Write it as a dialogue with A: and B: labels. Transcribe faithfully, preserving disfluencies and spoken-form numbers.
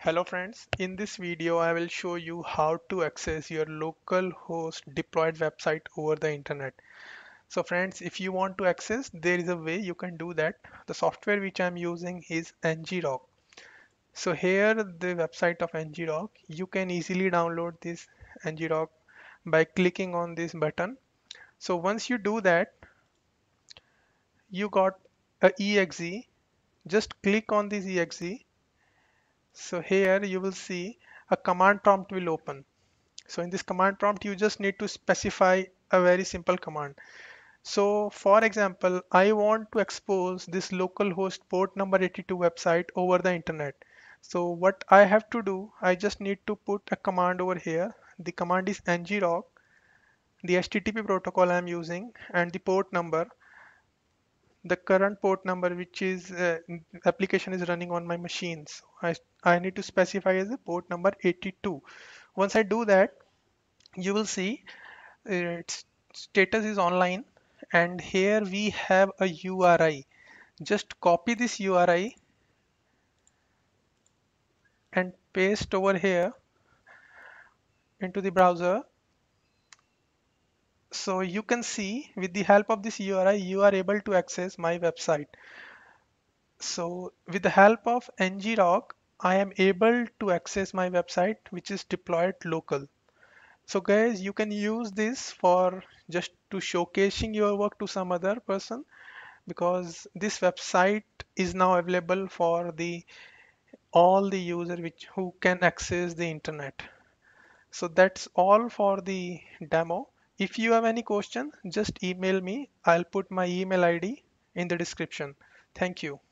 A: Hello friends, in this video I will show you how to access your local host deployed website over the internet. So friends, if you want to access, there is a way you can do that. The software which I'm using is Ngrok. So here the website of Ngrok, you can easily download this Ngrok by clicking on this button. So once you do that, you got a exe. Just click on this exe. So here you will see a command prompt will open. So in this command prompt, you just need to specify a very simple command. So for example, I want to expose this localhost port number eighty-two website over the internet. So what I have to do, I just need to put a command over here. The command is ngrok, the H T T P protocol I'm using, and the port number, the current port number which is uh, application is running on my machine. So I, I need to specify as a port number eighty-two. Once I do that, you will see its status is online, and here we have a U R I. Just copy this U R I and paste over here into the browser. So you can see with the help of this U R I you are able to access my website. So with the help of ngrok, I am able to access my website which is deployed local. So guys, you can use this for just to showcasing your work to some other person, because this website is now available for the all the user which who can access the internet. So that's all for the demo. If you have any question, just email me. I'll put my email I D in the description. Thank you.